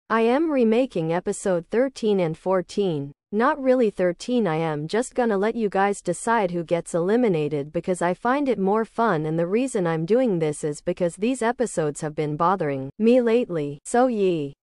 I am remaking episode 13 and 14. Not really 13, I am just gonna let you guys decide who gets eliminated because I find it more fun, and the reason I'm doing this is because these episodes have been bothering me lately. So